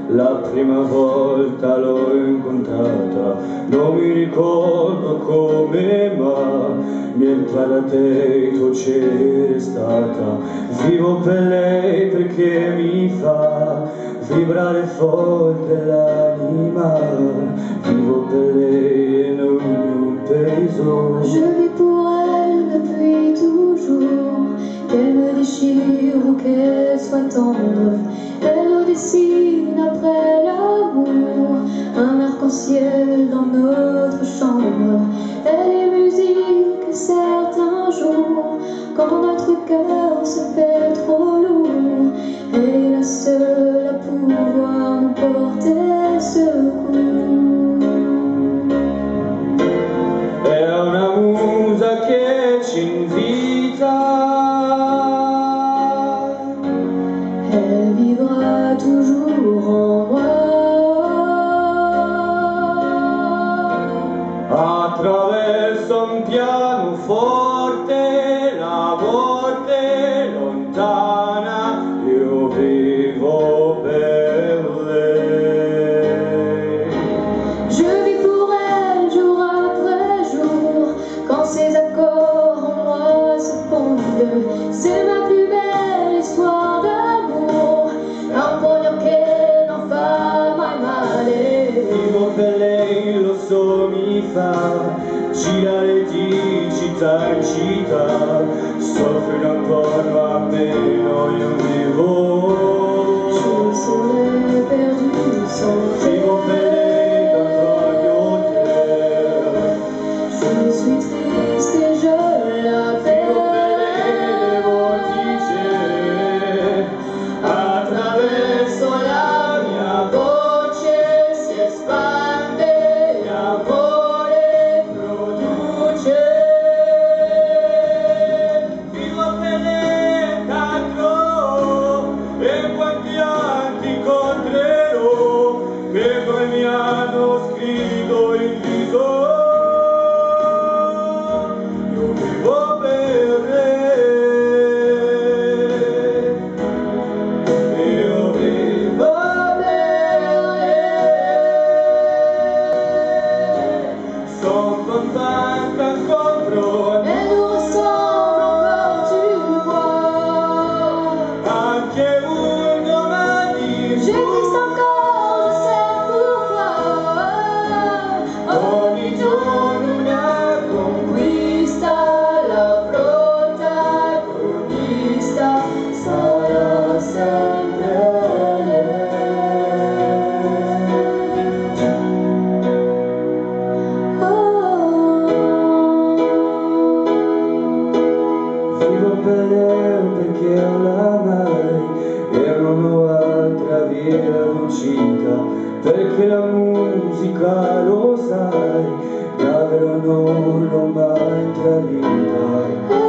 La prima volta l'ho incontrata, non mi ricordo come, ma niente da te tu c'eri stata. Vivo per lei perché mi fa vibrare forte l'anima. Vivo per lei e non un peso. Je vis pour elle depuis toujours, qu'elle me déchire ou qu'elle soit tendre. Elle nous dessine après l'amour un arc-en-ciel dans notre chambre. Elle est musique certains jours, quand notre cœur se fait trop lourd. Elle est la seule à pouvoir nous porter secours. È una musa che ci invita. Elle vivra toujours en moi. Attraverso un pianoforte, la morte lontana, io vivo per lei. Je vis pour elle jour après jour, quand ses accords en moi se fondent. C'est ma plus belle histoire d'amour, un poignard che non fa mai male. Vivo per lei, lo so mi fa girare di città in città, soffro intorno a me, io vivo. Je serai perdu sans Vivo per lei dentro il mio cœur. je suis triste et je Vivo per lei le l'appelle. vortici, Attraverso la mia voce si espande e amore produce. vivo per lei tanto e poi pianti incontrerò, che poi mi hanno scritto in viso. Io vivo per lei, io vivo per lei. Son contenta incontro, Elle nous ressemble encore, tu vois. anche un domani. J'existe encore, je sais pourquoi. Ogni giorno una Conquista, la protagonista sarà sempre lei. Oh. Vivo per lei perché oramai e non ho altra via d'uscita, perché la musica lo sai, davvero non l'ho mai tradita.